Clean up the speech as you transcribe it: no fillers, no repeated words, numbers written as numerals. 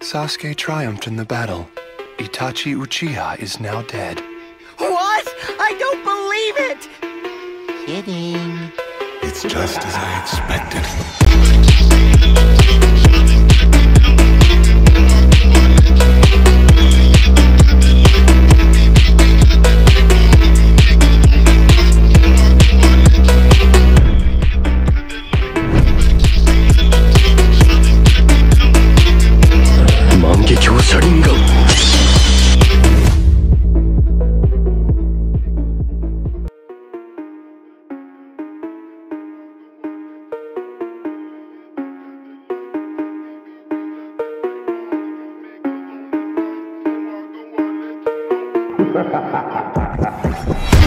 Sasuke triumphed in the battle. Itachi Uchiha is now dead. What? I don't believe it! Kidding. It's just as I expected. Ha ha ha ha ha!